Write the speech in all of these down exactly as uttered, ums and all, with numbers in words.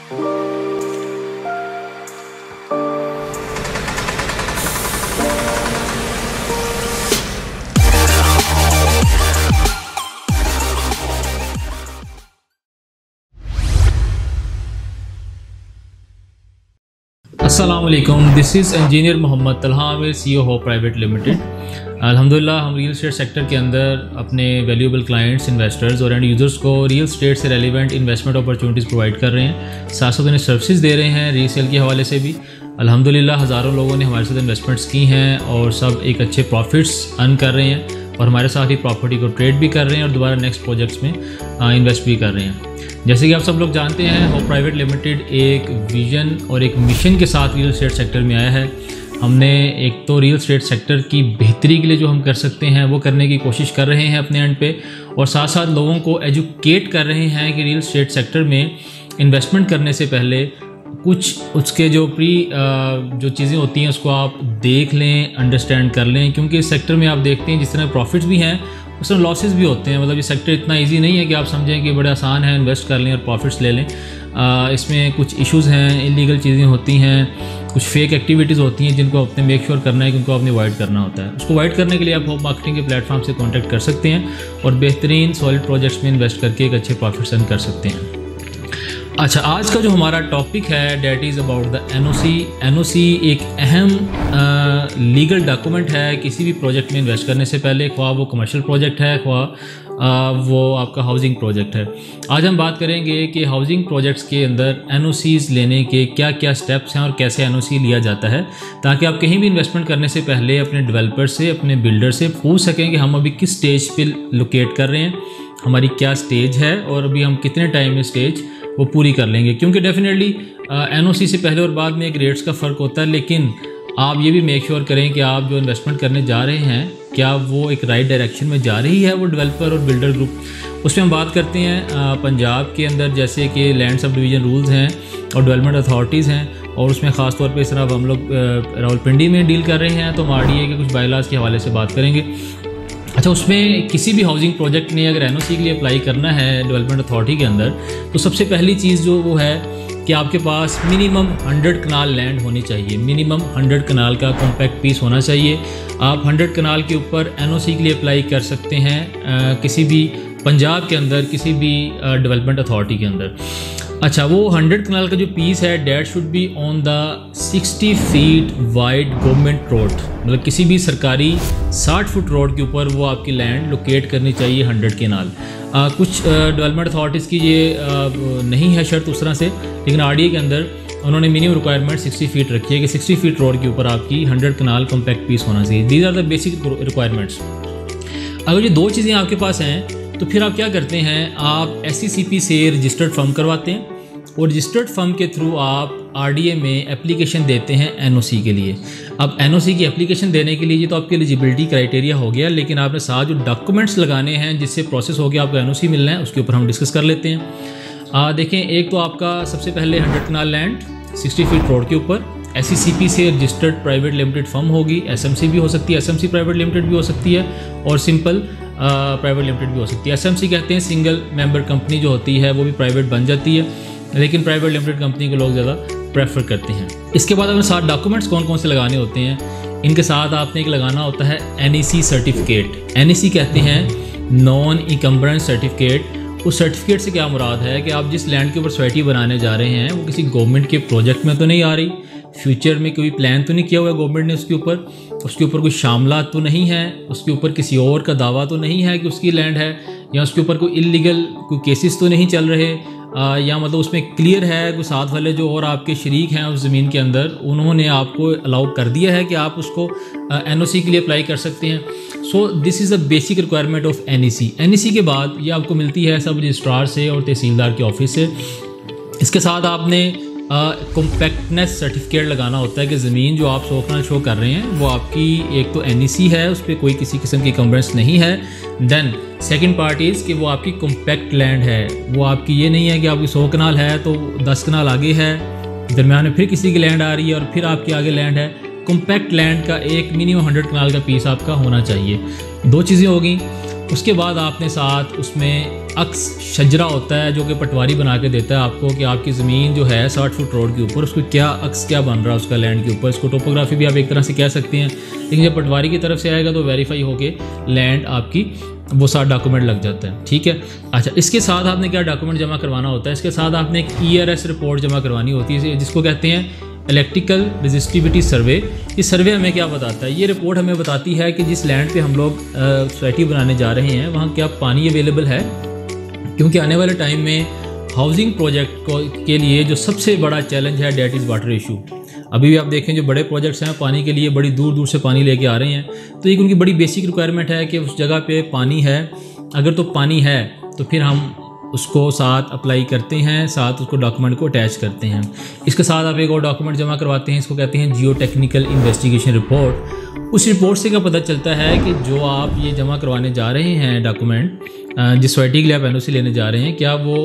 अस्सलामुअलैकुम, this is engineer Mohammad Talha Aamir, C E O हो private limited. अल्हम्दुलिल्लाह हम रियल एस्टेट सेक्टर के अंदर अपने वैल्यूएबल क्लाइंट्स, इन्वेस्टर्स और एंड यूज़र्स को रियल एस्टेट से रेलिवेंट इन्वेस्टमेंट अपॉर्चुनिटीज़ प्रोवाइड कर रहे हैं। साथ साथ उन्हें सर्विसेज दे रहे हैं रीसेल के हवाले से भी। अल्हम्दुलिल्लाह हज़ारों लोगों ने हमारे साथ इन्वेस्टमेंट्स की हैं और सब एक अच्छे प्रॉफिट्स अर्न कर रहे हैं और हमारे साथ ही प्रॉपर्टी को ट्रेड भी कर रहे हैं और दोबारा नेक्स्ट प्रोजेक्ट्स में इन्वेस्ट भी कर रहे हैं। जैसे कि आप सब लोग जानते हैं, हो प्राइवेट लिमिटेड एक विज़न और एक मिशन के साथ रियल एस्टेट सेक्टर में आया है। हमने एक तो रियल एस्टेट सेक्टर की बेहतरी के लिए जो हम कर सकते हैं वो करने की कोशिश कर रहे हैं अपने एंड पे, और साथ साथ लोगों को एजुकेट कर रहे हैं कि रियल एस्टेट सेक्टर में इन्वेस्टमेंट करने से पहले कुछ उसके जो प्री जो चीज़ें होती हैं उसको आप देख लें, अंडरस्टैंड कर लें, क्योंकि इस सेक्टर में आप देखते हैं जिस तरह प्रॉफिट्स भी हैं उस तरह लॉसेस भी होते हैं। मतलब ये सेक्टर इतना इजी नहीं है कि आप समझें कि बड़ा आसान है, इन्वेस्ट कर लें और प्रॉफिट्स ले लें। आ, इसमें कुछ इश्यूज़ हैं, इलीगल चीज़ें होती हैं, कुछ फेक एक्टिविटीज़ होती हैं जिनको आपने मेक श्योर करना है कि उनको आपने अवॉइड करना होता है। उसको अवॉइड करने के लिए आप होप मार्केटिंग के प्लेटफॉर्म से कॉन्टैक्ट कर सकते हैं और बेहतरीन सॉलिड प्रोजेक्ट्स में इन्वेस्ट करके एक अच्छे प्रॉफिट्स अर्न कर सकते हैं। अच्छा, आज का जो हमारा टॉपिक है that is about the N O C. N O C एक अहम लीगल डॉक्यूमेंट है किसी भी प्रोजेक्ट में इन्वेस्ट करने से पहले, ख्वाह वो कमर्शियल प्रोजेक्ट है, ख्वाह वो आपका हाउसिंग प्रोजेक्ट है। आज हम बात करेंगे कि हाउसिंग प्रोजेक्ट्स के अंदर एन ओ सीज़ लेने के क्या क्या स्टेप्स हैं और कैसे एन ओ सी लिया जाता है, ताकि आप कहीं भी इन्वेस्टमेंट करने से पहले अपने डेवलपर से, अपने बिल्डर से पूछ सकें कि हम अभी किस स्टेज पर लोकेट कर रहे हैं, हमारी क्या स्टेज है और अभी हम कितने टाइम में स्टेज वो पूरी कर लेंगे। क्योंकि डेफिनेटली एन ओ सी से पहले और बाद में एक रेट्स का फ़र्क होता है, लेकिन आप ये भी मेक श्योर करें कि आप जो इन्वेस्टमेंट करने जा रहे हैं क्या वो एक राइट डायरेक्शन में जा रही है, वो डेवलपर और बिल्डर ग्रुप। उसमें हम बात करते हैं पंजाब के अंदर जैसे कि लैंड सब डिवीज़न रूल्स हैं और डेवलपमेंट अथॉरिटीज़ हैं, और उसमें ख़ास तौर पे इस तरह हम लोग रावलपिंडी में डील कर रहे हैं, तो हम आर डी ए के कुछ बायलॉज के हवाले से बात करेंगे। अच्छा, उसमें किसी भी हाउसिंग प्रोजेक्ट ने अगर एन ओ सी के लिए अप्लाई करना है डेवलपमेंट अथॉरिटी के अंदर, तो सबसे पहली चीज़ जो वो है कि आपके पास मिनिमम हंड्रेड कनाल लैंड होनी चाहिए। मिनिमम हंड्रेड कनाल का कॉम्पैक्ट पीस होना चाहिए। आप हंड्रेड कनाल के ऊपर एन ओ सी के लिए अप्लाई कर सकते हैं आ, किसी भी पंजाब के अंदर, किसी भी डेवलपमेंट अथॉरिटी के अंदर। अच्छा, वो हंड्रेड कनाल का जो पीस है that should be on the sixty feet wide government road, मतलब किसी भी सरकारी साठ फुट रोड के ऊपर वो आपकी लैंड लोकेट करनी चाहिए हंड्रेड कनाल। आ, कुछ डेवलपमेंट अथॉरिटीज़ की ये आ, नहीं है शर्त उस तरह से, लेकिन आर डी ए के अंदर उन्होंने मिनिमम रिक्वायरमेंट सिक्सटी फीट रखी है कि सिक्सटी फीट रोड के ऊपर आपकी हंड्रेड कनाल कॉम्पैक्ट पीस होना चाहिए। These are the basic requirements. अगर ये दो चीज़ें आपके पास हैं तो फिर आप क्या करते हैं, आप एस सी सी पी से रजिस्टर्ड फर्म करवाते हैं और रजिस्टर्ड फर्म के थ्रू आप आर डी ए में एप्लीकेशन देते हैं एन ओ सी के लिए। अब एन ओ सी की एप्लीकेशन देने के लिए ये तो आपकी एलिजिबिलिटी क्राइटेरिया हो गया, लेकिन आपने साथ जो डॉक्यूमेंट्स लगाने हैं जिससे प्रोसेस हो गया आपको एन ओ सी मिलना है, उसके ऊपर हम डिस्कस कर लेते हैं। आ, देखें, एक तो आपका सबसे पहले hundred kanal land sixty feet road के ऊपर एस सी सी पी से रजिस्टर्ड प्राइवेट लिमिटेड फर्म होगी। एस एम सी भी हो सकती है, S M C private limited भी हो सकती है और सिंपल प्राइवेट लिमिटेड भी हो सकती है। एस एम सी कहते हैं सिंगल मेंबर कंपनी जो होती है वो भी प्राइवेट बन जाती है, लेकिन प्राइवेट लिमिटेड कंपनी को लोग ज़्यादा प्रेफर करते हैं। इसके बाद अपने साथ डॉक्यूमेंट्स कौन कौन से लगाने होते हैं, इनके साथ आपने एक लगाना होता है N E C certificate. N E C कहते हैं नॉन इनकम्बरेंस सर्टिफिकेट। उस सर्टिफिकेट से क्या मुराद है कि आप जिस लैंड के ऊपर सोसाइटी बनाने जा रहे हैं वो किसी गवर्नमेंट के प्रोजेक्ट में तो नहीं आ रही, फ्यूचर में कोई प्लान तो नहीं किया हुआ गवर्नमेंट ने उसके ऊपर, उसके ऊपर कोई शामलात तो नहीं है, उसके ऊपर किसी और का दावा तो नहीं है कि उसकी लैंड है, या उसके ऊपर कोई इलीगल कोई केसेस तो नहीं चल रहे, आ, या मतलब उसमें क्लियर है कि साथ वाले जो और आपके शरीक हैं उस ज़मीन के अंदर उन्होंने आपको अलाउ कर दिया है कि आप उसको एन ओ सी के लिए अप्लाई कर सकते हैं। So this is a basic requirement of N E C. N E C के बाद ये आपको मिलती है सब रजिस्ट्रार से और तहसीलदार के ऑफिस से। इसके साथ आपने कॉम्पैक्टनेस सर्टिफिकेट लगाना होता है कि ज़मीन जो आप सोफना शो कर रहे हैं वो आपकी एक तो एन ई सी है, उस पर कोई किसी किस्म की कम्बरेंस नहीं है। देन सेकंड पार्ट इज़ कि वो आपकी कॉम्पैक्ट लैंड है, वो आपकी ये नहीं है कि आपकी सौ कनाल है तो दस कनाल आगे है, दरम्यान में फिर किसी की लैंड आ रही है और फिर आपकी आगे लैंड है। कॉम्पैक्ट लैंड का एक मिनिमम हंड्रेड कनाल का पीस आपका होना चाहिए। दो चीज़ें होगी, उसके बाद आपने साथ उसमें अक्स शजरा होता है जो कि पटवारी बना के देता है आपको कि आपकी ज़मीन जो है साठ फुट रोड के ऊपर उसको क्या अक्स क्या बन रहा है उसका लैंड के ऊपर। इसको टोपोग्राफी भी आप एक तरह से कह सकते हैं, लेकिन जब पटवारी की तरफ से आएगा तो वेरीफाई होके लैंड आपकी वो साथ डॉक्यूमेंट लग जाता है। ठीक है, अच्छा इसके साथ आपने क्या डॉक्यूमेंट जमा करवाना होता है, इसके साथ आपने एक ई आर एस रिपोर्ट जमा करवानी होती है जिसको कहते हैं इलेक्ट्रिकल रजिस्टिविटी सर्वे। इस सर्वे हमें क्या बताता है, ये रिपोर्ट हमें बताती है कि जिस लैंड पे हम लोग सोसाइटी बनाने जा रहे हैं वहाँ क्या पानी अवेलेबल है, क्योंकि आने वाले टाइम में हाउसिंग प्रोजेक्ट को के लिए जो सबसे बड़ा चैलेंज है डेट इज़ वाटर इशू। अभी भी आप देखें जो बड़े प्रोजेक्ट्स हैं पानी के लिए बड़ी दूर दूर से पानी लेके आ रहे हैं, तो एक उनकी बड़ी बेसिक रिक्वायरमेंट है कि उस जगह पे पानी है। अगर तो पानी है तो फिर हम उसको साथ अप्लाई करते हैं, साथ उसको डॉक्यूमेंट को अटैच करते हैं। इसके साथ आप एक और डॉक्यूमेंट जमा करवाते हैं, इसको कहते हैं जियो टेक्निकल इन्वेस्टिगेशन रिपोर्ट। उस रिपोर्ट से क्या पता चलता है कि जो आप ये जमा करवाने जा रहे हैं डॉक्यूमेंट, जिस सोसाइटी के लिए आप एन ओ सी लेने जा रहे हैं, क्या वो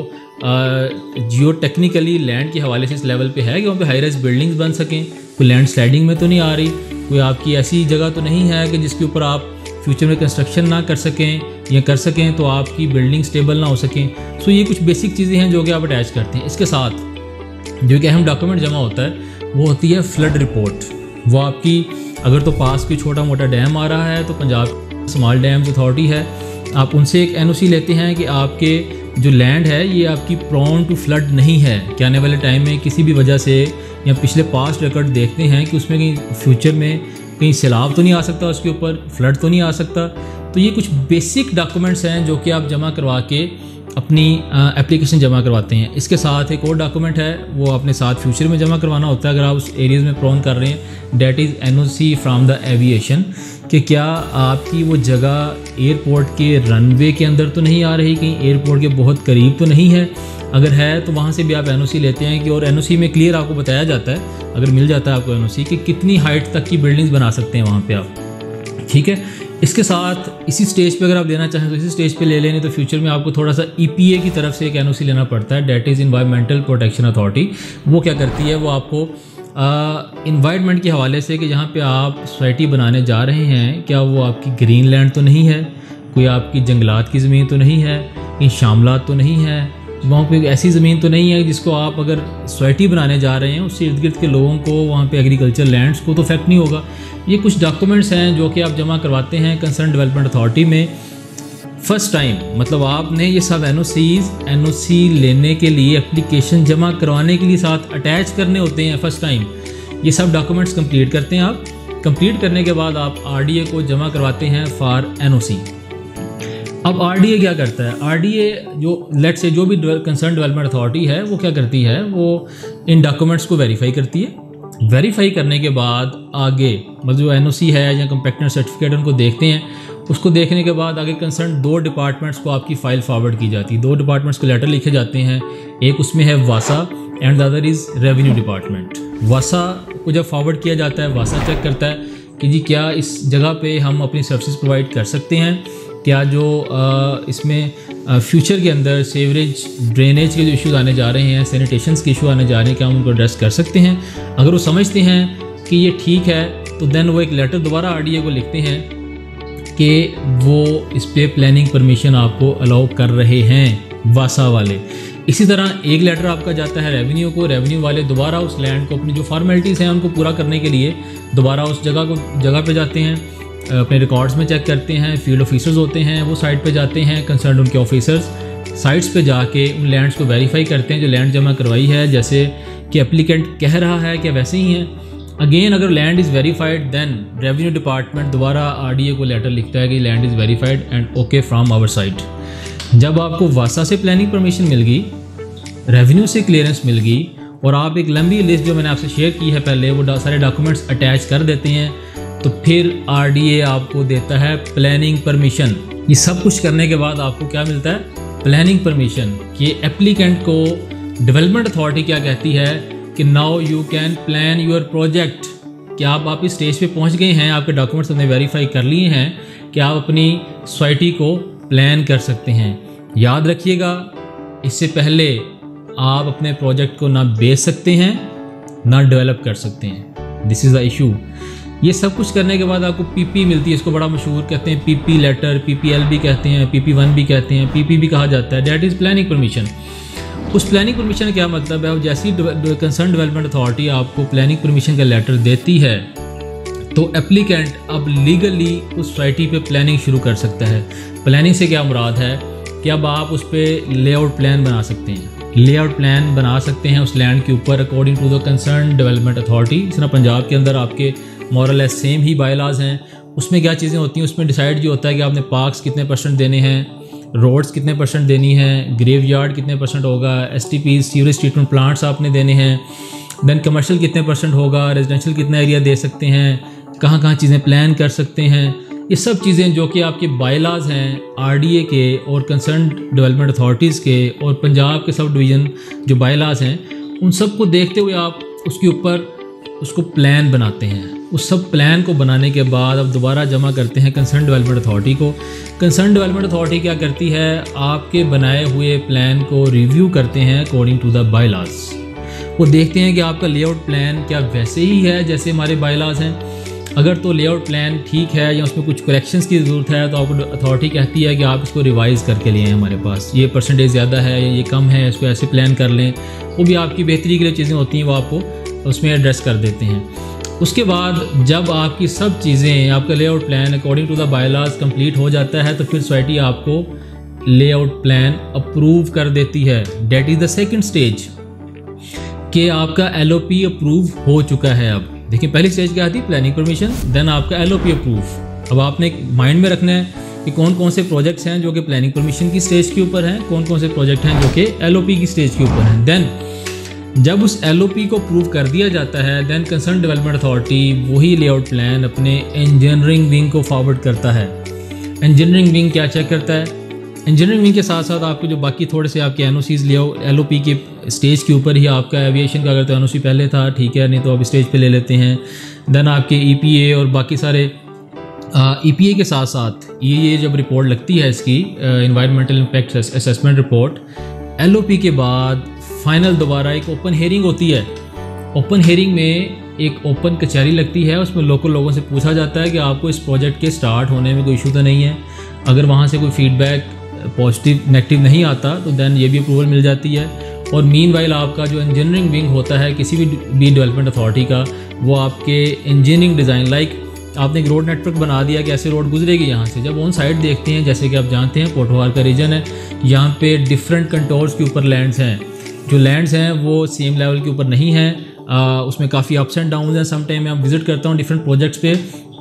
जियो टेक्निकली लैंड के हवाले से इस लेवल पे है कि वहाँ पे हाई राइज बिल्डिंग्स बन सकें, कोई लैंड स्लाइडिंग में तो नहीं आ रही, कोई आपकी ऐसी जगह तो नहीं है कि जिसके ऊपर आप फ्यूचर में कंस्ट्रक्शन ना कर सकें, या कर सकें तो आपकी बिल्डिंग स्टेबल ना हो सकें। सो ये कुछ बेसिक चीज़ें हैं जो कि आप अटैच करते हैं। इसके साथ जो कि अहम डॉक्यूमेंट जमा होता है वो होती है फ्लड रिपोर्ट। वो आपकी अगर तो पास कोई छोटा मोटा डैम आ रहा है तो पंजाब स्मॉल डैम्स अथॉरिटी है, आप उनसे एक एन ओ सी लेते हैं कि आपके जो लैंड है ये आपकी प्रोन टू फ्लड नहीं है, कि आने वाले टाइम में किसी भी वजह से, या पिछले पास्ट रिकॉर्ड देखते हैं कि उसमें कहीं फ्यूचर में कहीं सैलाब तो नहीं आ सकता, उसके ऊपर फ्लड तो नहीं आ सकता। तो ये कुछ बेसिक डॉक्यूमेंट्स हैं जो कि आप जमा करवा के अपनी एप्लीकेशन जमा करवाते हैं। इसके साथ एक और डॉक्यूमेंट है वो अपने साथ फ्यूचर में जमा करवाना होता है अगर आप उस एरियाज़ में प्रोन कर रहे हैं, that is N O C from the aviation, कि क्या आपकी वो जगह एयरपोर्ट के रनवे के अंदर तो नहीं आ रही, कहीं एयरपोर्ट के बहुत करीब तो नहीं है। अगर है तो वहाँ से भी आप एन ओ सी लेते हैं कि, और एन ओ सी में क्लियर आपको बताया जाता है अगर मिल जाता है आपको एन ओ सी कि कितनी हाइट तक की बिल्डिंग्स बना सकते हैं वहाँ पे आप। ठीक है, इसके साथ इसी स्टेज पे अगर आप लेना चाहें तो इसी स्टेज पे ले लेने, तो फ्यूचर में आपको थोड़ा सा ई पी ए की तरफ से एक एन ओ सी लेना पड़ता है, that is environmental protection authority. वो क्या करती है, वो आपको इन्वायरमेंट के हवाले से कि जहाँ पे आप सोसाइटी बनाने जा रहे हैं क्या वो आपकी ग्रीन लैंड तो नहीं है, कोई आपकी जंगलात की ज़मीन तो नहीं है, कहीं शामलात तो नहीं है, वहाँ पे ऐसी ज़मीन तो नहीं है जिसको आप अगर सोसाइटी बनाने जा रहे हैं उससे इर्द गिर्द के लोगों को, वहाँ पे एग्रीकल्चर लैंड्स को तो इफेक्ट नहीं होगा। ये कुछ डॉक्यूमेंट्स हैं जो कि आप जमा करवाते हैं कंसर्न डेवलपमेंट अथॉरिटी में फ़र्स्ट टाइम। मतलब आपने ये सब N O Cs N O C लेने के लिए, एप्लीकेशन जमा करवाने के लिए साथ अटैच करने होते हैं फ़र्स्ट टाइम। ये सब डॉक्यूमेंट्स कंप्लीट करते हैं आप। कंप्लीट करने के बाद आप आर डी ए को जमा करवाते हैं फॉर एन ओ सी। अब आर डी ए क्या करता है, आर डी ए जो लेट से जो भी कंसर्न डेवलपमेंट अथॉरिटी है वो क्या करती है, वो इन डॉक्यूमेंट्स को वेरीफाई करती है। वेरीफाई करने के बाद आगे मतलब जो एन ओ सी है या कंपैक्टनेस सर्टिफिकेट उनको देखते हैं, उसको देखने के बाद आगे कंसर्न दो डिपार्टमेंट्स को आपकी फ़ाइल फॉरवर्ड की जाती है। दो डिपार्टमेंट्स को लेटर लिखे जाते हैं, एक उसमें है वासा and the other is revenue department. वासा को जब फॉरवर्ड किया जाता है, वासा चेक करता है कि जी क्या इस जगह पे हम अपनी सर्विसेज प्रोवाइड कर सकते हैं, क्या जो आ, इसमें फ्यूचर के अंदर सीवरेज ड्रेनेज के जो इश्यूज आने जा रहे हैं, सैनिटेशंस के इशू आने जा रहे हैं, क्या हम उनको एड्रेस कर सकते हैं। अगर वो समझते हैं कि ये ठीक है तो देन वो एक लेटर दोबारा आर डी ए को लिखते हैं कि वो इस पे प्लानिंग परमिशन आपको अलाउ कर रहे हैं वासा वाले। इसी तरह एक लेटर आपका जाता है रेवेन्यू को, रेवेन्यू वाले दोबारा उस लैंड को अपनी जो फॉर्मेलिटीज़ हैं उनको पूरा करने के लिए दोबारा उस जगह को जगह पे जाते हैं, अपने रिकॉर्ड्स में चेक करते हैं। फील्ड ऑफिसर्स होते हैं वो साइट पे जाते हैं, कंसर्न उनके ऑफिसर्स साइट्स पे जाके उन लैंड्स को वेरीफाई करते हैं जो लैंड जमा करवाई है, जैसे कि एप्लीकेंट कह रहा है क्या वैसे ही हैं। अगेन अगर land is verified then revenue department दोबारा आर डी ए को लेटर लिखता है कि land is verified and okay from our side. जब आपको वासा से प्लानिंग परमिशन मिल गई, रेवेन्यू से क्लियरेंस मिल गई और आप एक लंबी लिस्ट जो मैंने आपसे शेयर की है पहले वो सारे डॉक्यूमेंट्स अटैच कर देते हैं, तो फिर आर डी ए आपको देता है प्लानिंग परमिशन। ये सब कुछ करने के बाद आपको क्या मिलता है, प्लानिंग परमिशन। कि एप्लीकेंट को डेवलपमेंट अथॉरिटी क्या कहती है कि now you can plan your project. कि आप आप इस स्टेज पे पहुंच गए हैं, आपके डॉक्यूमेंट्स हमने वेरीफाई कर लिए हैं कि आप अपनी सोसाइटी को प्लान कर सकते हैं। याद रखिएगा, इससे पहले आप अपने प्रोजेक्ट को ना बेच सकते हैं ना डेवलप कर सकते हैं। This is the issue. ये सब कुछ करने के बाद आपको पीपी मिलती है, इसको बड़ा मशहूर कहते हैं पीपी लेटर, पीपीएल भी कहते हैं, पीपी वन भी कहते हैं, पीपी भी कहा जाता है, दैट इज़ प्लानिंग परमिशन। उस प्लानिंग परमिशन का क्या मतलब है, जैसी कंसर्न डेवलपमेंट अथॉरिटी आपको प्लानिंग परमिशन का लेटर देती है तो एप्लीकेंट अब लीगली उस सोसाइटी पे प्लानिंग शुरू कर सकता है। प्लानिंग से क्या मुराद है कि अब आप उस पर लेआउट प्लान बना सकते हैं, लेआउट प्लान बना सकते हैं उस लैंड के ऊपर according to the concern development authority. इस तरह पंजाब के अंदर आपके मॉरल एस सेम ही बायलाज हैं, उसमें क्या चीज़ें होती हैं, उसमें डिसाइड जो होता है कि आपने पार्क्स कितने परसेंट देने हैं, रोड्स कितने परसेंट देनी है, ग्रेव यार्ड कितने परसेंट होगा, S T P sewerage treatment plants आपने देने हैं, देन कमर्शियल कितने परसेंट होगा, रेजिडेंशियल कितना एरिया दे सकते हैं, कहाँ कहाँ चीज़ें प्लान कर सकते हैं। ये सब चीज़ें जो कि आपके बायलाज हैं आरडीए के और कंसर्न डेवलपमेंट अथॉरिटीज़ के और पंजाब के सब डिवीज़न जो बायलाज हैं, उन सब को देखते हुए आप उसके ऊपर उसको प्लान बनाते हैं। उस सब प्लान को बनाने के बाद अब दोबारा जमा करते हैं कंसर्न डेवलपमेंट अथॉरिटी को। कंसर्न डेवलपमेंट अथॉरिटी क्या करती है, आपके बनाए हुए प्लान को रिव्यू करते हैं अकॉर्डिंग टू द बायलाज। वो देखते हैं कि आपका लेआउट प्लान क्या वैसे ही है जैसे हमारे बायलाज हैं। अगर तो लेआउट प्लान ठीक है या उसमें कुछ करेक्शंस की ज़रूरत है तो आपको अथॉरिटी कहती है कि आप इसको रिवाइज़ करके लिए हमारे पास, ये परसेंटेज ज़्यादा है या ये कम है, इसको ऐसे प्लान कर लें। वो भी आपकी बेहतरी के लिए चीज़ें होती हैं, वो आपको उसमें एड्रेस कर देते हैं। उसके बाद जब आपकी सब चीज़ें, आपका layout plan according to the bylaws complete हो जाता है तो फिर सोसाइटी आपको लेआउट प्लान अप्रूव कर देती है। That is the second stage कि आपका एलओपी अप्रूव हो चुका है। अब देखिए पहली स्टेज क्या थी, प्लानिंग परमिशन, देन आपका एलओपी अप्रूव। अब आपने माइंड में रखना है कि कौन कौन से प्रोजेक्ट्स हैं जो कि प्लानिंग परमिशन की स्टेज के ऊपर हैं, कौन कौन से प्रोजेक्ट हैं जो कि एलओपी की स्टेज के ऊपर हैं। देन जब उस एलओपी को अप्रूव कर दिया जाता है देन कंसर्न डेवलपमेंट अथॉरिटी वही लेआउट प्लान अपने इंजीनियरिंग विंग को फॉरवर्ड करता है। इंजीनियरिंग विंग क्या चेक करता है, इंजीनियरिंग विंग के साथ साथ आपके जो बाकी थोड़े से आपके एनओसीज ले एलओपी के स्टेज के ऊपर ही आपका एविएशन का अगर तो एनओसी पहले था ठीक है, नहीं तो आप स्टेज पे ले लेते हैं। देन आपके ईपीए और बाकी सारे ईपीए के साथ साथ ये ये जब रिपोर्ट लगती है इसकी environmental impact assessment report, LOP के बाद फाइनल दोबारा एक ओपन हेयरिंग होती है। ओपन हेयरिंग में एक ओपन कचहरी लगती है, उसमें लोकल लोगों से पूछा जाता है कि आपको इस प्रोजेक्ट के स्टार्ट होने में कोई इशू तो नहीं है। अगर वहाँ से कोई फीडबैक पॉजिटिव नेगेटिव नहीं आता तो देन ये भी अप्रूवल मिल जाती है। और मीन वाइल आपका जो इंजीनियरिंग विंग होता है किसी भी बी डेवलपमेंट अथॉरिटी का, वो आपके इंजीनियरिंग डिज़ाइन लाइक आपने एक रोड नेटवर्क बना दिया कि ऐसे रोड गुजरेगी यहाँ से, जब ऑन साइड देखते हैं जैसे कि आप जानते हैं पोठोहार का रीजन है, यहाँ पे डिफरेंट कंटोर्स के ऊपर लैंड्स हैं। जो लैंड्स हैं वो सेम लेवल के ऊपर नहीं हैं, उसमें काफ़ी अप्स एंड डाउन हैं। सम टाइम मैं विज़िट करता हूँ डिफरेंट प्रोजेक्ट्स पे,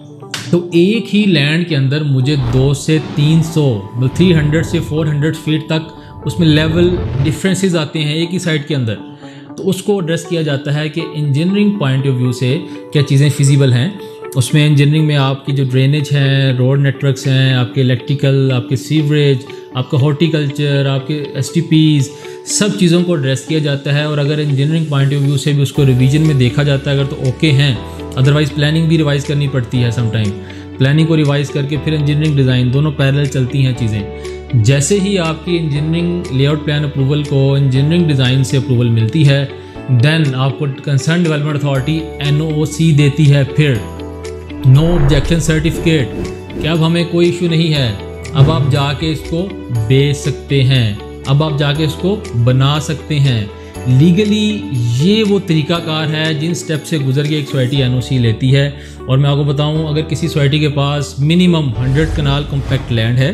तो एक ही लैंड के अंदर मुझे दो से तीन सौ मतलब थ्री हंड्रेड से फोर हंड्रेड फीट तक उसमें लेवल डिफरेंसेस आते हैं एक ही साइड के अंदर। तो उसको एड्रेस किया जाता है कि इंजीनियरिंग पॉइंट ऑफ व्यू से क्या चीज़ें फिजिबल हैं। उसमें इंजीनियरिंग में आपकी जो ड्रेनेज हैं, रोड नेटवर्क्स हैं, आपके इलेक्ट्रिकल, आपके सीवरेज, आपका हॉर्टिकल्चर, आपके एस टी पीज़, सब चीज़ों को एड्रेस किया जाता है। और अगर इंजीनियरिंग पॉइंट ऑफ व्यू से भी उसको रिवीजन में देखा जाता है अगर तो ओके हैं, अदरवाइज़ प्लानिंग भी रिवाइज़ करनी पड़ती है। समटाइम प्लानिंग को रिवाइज़ करके फिर इंजीनियरिंग डिज़ाइन, दोनों पैरेलल चलती हैं चीज़ें। जैसे ही आपकी इंजीनियरिंग लेआउट प्लान अप्रूवल को इंजीनियरिंग डिज़ाइन से अप्रूवल मिलती है देन आपको concern development authority N O C देती है, फिर नो ऑब्जेक्शन सर्टिफिकेट, कि अब हमें कोई इशू नहीं है, अब आप जाके इसको बेच सकते हैं, अब आप जाके इसको बना सकते हैं। लीगली ये वो तरीकाकार है जिन स्टेप से गुजर के एक सोसाइटी एनओसी लेती है। और मैं आपको बताऊं, अगर किसी सोसाइटी के पास minimum hundred kanal compact land है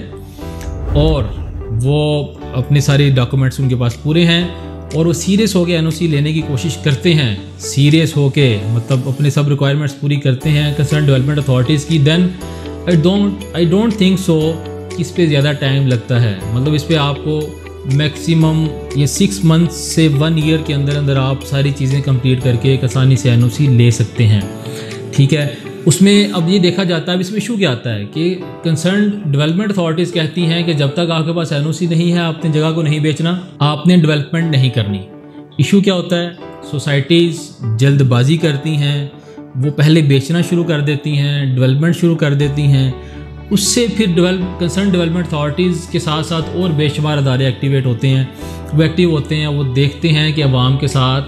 और वो अपने सारे डॉक्यूमेंट्स उनके पास पूरे हैं और वो सीरियस होकर एनओसी लेने की कोशिश करते हैं, सीरियस होके मतलब अपने सब रिक्वायरमेंट्स पूरी करते हैं कंसर्न डेवलपमेंट अथॉरिटीज़ की, then I don't I don't think so इस पे ज़्यादा टाइम लगता है। मतलब इस पे आपको मैक्सिमम ये सिक्स मंथ से वन ईयर के अंदर अंदर आप सारी चीज़ें कंप्लीट करके एक आसानी से एनओसी ले सकते हैं। ठीक है, उसमें अब ये देखा जाता है, अब इसमें इशू क्या आता है कि कंसर्न डेवलपमेंट अथॉरिटीज़ कहती हैं कि जब तक आपके पास एनओसी नहीं है आपने जगह को नहीं बेचना, आपने डेवलपमेंट नहीं करनी। इशू क्या होता है, सोसाइटीज़ जल्दबाजी करती हैं, वो पहले बेचना शुरू कर देती हैं, डेवलपमेंट शुरू कर देती हैं, उससे फिर डेवलप कंसर्न डेवलपमेंट अथॉरिटीज़ के साथ साथ और बेशुमार अदारे एक्टिवेट होते हैं, वो एक्टिव होते हैं, वो देखते हैं कि अवाम के साथ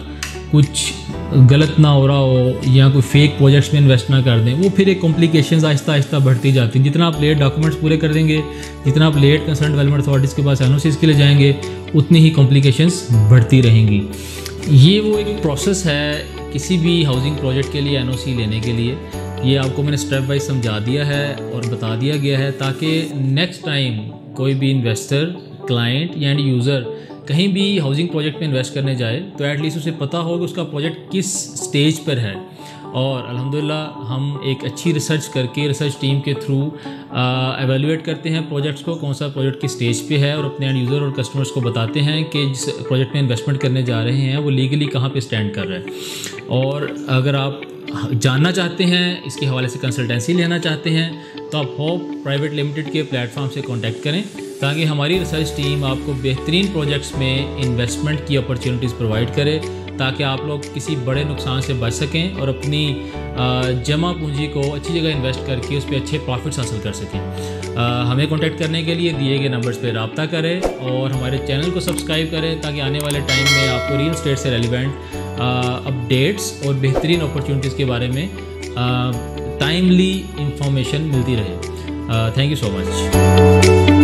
कुछ गलत ना हो रहा हो या कोई फेक प्रोजेक्ट्स में इन्वेस्ट ना कर दें, वो फिर एक कॉम्प्लिकेशंस आहिस्ता आहिस्ता बढ़ती जाती हैं। जितना आप लेट डॉक्यूमेंट्स पूरे कर देंगे, जितना आप लेट कंसर्न डेवलपमेंट अथॉरिटीज़ के पास एनओसीज के लिए जाएंगे, उतनी ही कॉम्प्लिकेशंस बढ़ती रहेंगी। ये वो एक प्रोसेस है किसी भी हाउसिंग प्रोजेक्ट के लिए एनओसी लेने के लिए। ये आपको मैंने स्टेप वाइज समझा दिया है और बता दिया गया है, ताकि नेक्स्ट टाइम कोई भी इन्वेस्टर, क्लाइंट या एंड यूज़र कहीं भी हाउसिंग प्रोजेक्ट में इन्वेस्ट करने जाए तो एटलीस्ट उसे पता हो कि उसका प्रोजेक्ट किस स्टेज पर है। और अल्हम्दुलिल्लाह हम एक अच्छी रिसर्च करके, रिसर्च टीम के थ्रू एवेलुएट करते हैं प्रोजेक्ट्स को, कौन सा प्रोजेक्ट किस स्टेज पे है, और अपने एंड यूज़र और कस्टमर्स को बताते हैं कि जिस प्रोजेक्ट में इन्वेस्टमेंट करने जा रहे हैं वो लीगली कहाँ पे स्टैंड कर रहा है। और अगर आप जानना चाहते हैं, इसके हवाले से कंसल्टेंसी लेना चाहते हैं, तो आप होप प्राइवेट लिमिटेड के प्लेटफॉर्म से कॉन्टैक्ट करें, ताकि हमारी रिसर्च टीम आपको बेहतरीन प्रोजेक्ट्स में इन्वेस्टमेंट की अपॉर्चुनिटीज़ प्रोवाइड करे, ताकि आप लोग किसी बड़े नुकसान से बच सकें और अपनी जमा पूंजी को अच्छी जगह इन्वेस्ट करके उस पर अच्छे प्रॉफिट्स हासिल कर सकें। हमें कॉन्टैक्ट करने के लिए दिए गए नंबर्स पर रब्ता करें और हमारे चैनल को सब्सक्राइब करें, ताकि आने वाले टाइम में आपको रियल एस्टेट से रेलिवेंट अपडेट्स और बेहतरीन अपॉर्चुनिटीज़ के बारे में टाइमली इंफॉर्मेशन मिलती रहे। Thank you so much.